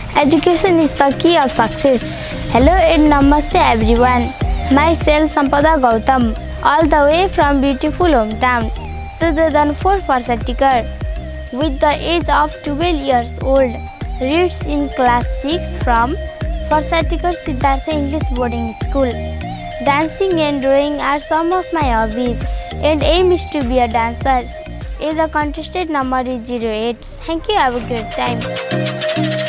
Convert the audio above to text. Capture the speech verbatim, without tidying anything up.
Education is the key of success. Hello and namaste everyone. Myself Sampada Gautam, all the way from beautiful hometown, Sudadanpur Farsatikar, with the age of twelve years old, reads in class six from Farsatikar Siddhartha English Boarding School. Dancing and drawing are some of my hobbies, and aim is to be a dancer. If the contested number is zero eight. Thank you. Have a great time.